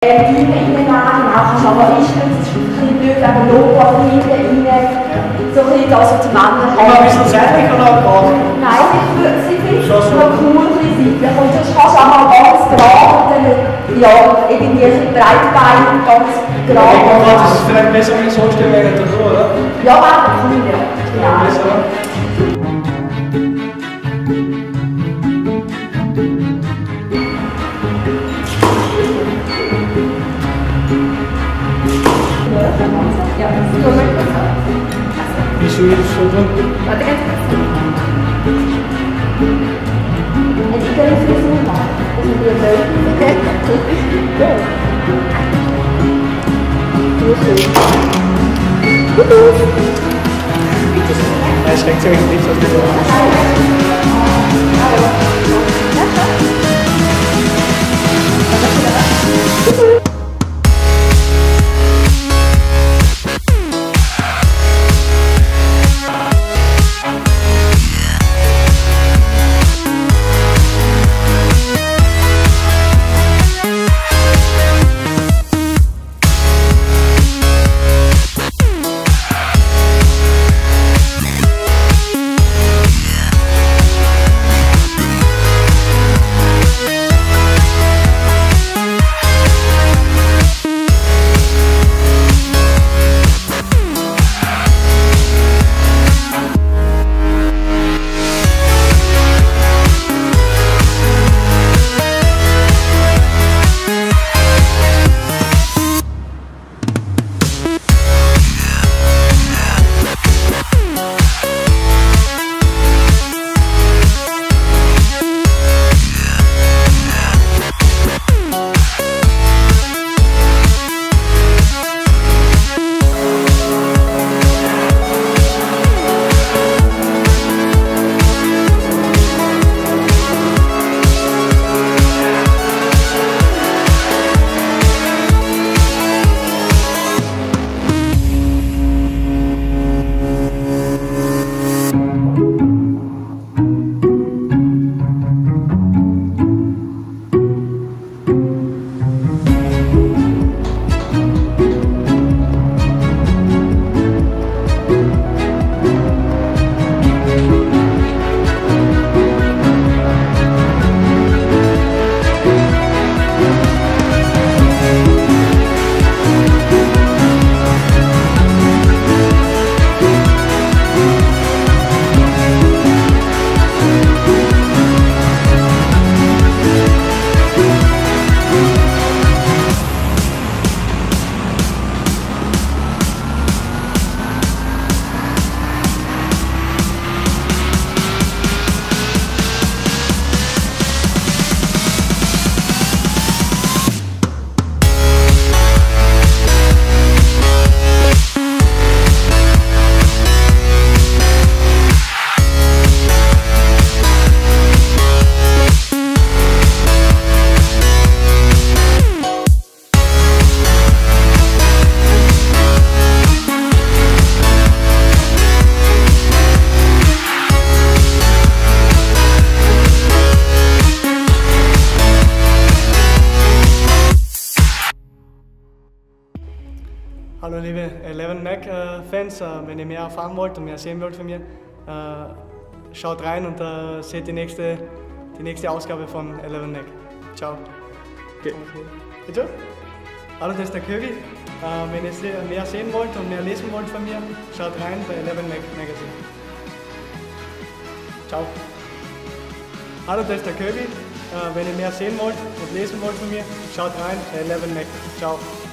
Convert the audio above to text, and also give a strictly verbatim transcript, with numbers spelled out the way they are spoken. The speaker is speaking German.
Hinten rein, genau, kannst du aber richten, das ist ein bisschen blöd, wegen dem Logo hinten rein, so ein bisschen das, was die Männer haben. Immer ein bisschen seitlich oder gerade? Nein, sie finden es noch cool, ein bisschen seitlich. Und sonst kannst du auch mal ganz gerade und dann, ja, irgendwie ein bisschen breitbeinig, ganz gerade. Ja, das ist vielleicht besser, wenn ich so stelle, während der Tour, oder? Ja, warte, komm wieder. Genau. Besser. Ja, das ist schon Wie soll ich das so tun? Warte ganz kurz. Und ich kann nicht viel so machen. Das ist wieder blöd. Okay. Ja. Ja, es regt sich eigentlich nicht, was du sagst. Hallo liebe Eleven Mac äh, Fans, äh, wenn ihr mehr erfahren wollt und mehr sehen wollt von mir, äh, schaut rein und äh, seht die nächste, die nächste Ausgabe von Eleven Mac. Ciao. Okay. Bitte? Hallo, das ist der Köbi. Äh, wenn ihr mehr sehen wollt und mehr lesen wollt von mir, schaut rein bei Eleven Mac Magazine. Ciao. Hallo, das ist der Köbi. Äh, wenn ihr mehr sehen wollt und lesen wollt von mir, schaut rein bei Eleven Mac. Ciao.